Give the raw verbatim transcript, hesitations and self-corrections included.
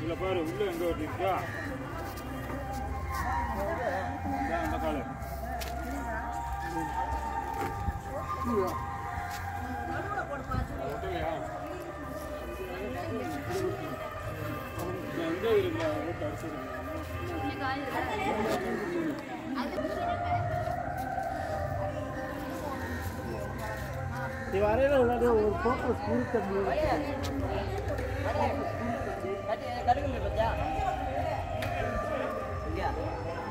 இதுல பாரு உள்ள எங்க ஓட்டிருக்கா அந்த கால நடுவுல போடு பாத்து ஓட்டலையா எங்க இருக்கு ஓட்ட அடிச்சிருங்க இவரையில உள்ள ஒரு போட்டோ ஸ்கூல் தம்பி கட்டி கடுகுல பத்தியா இங்க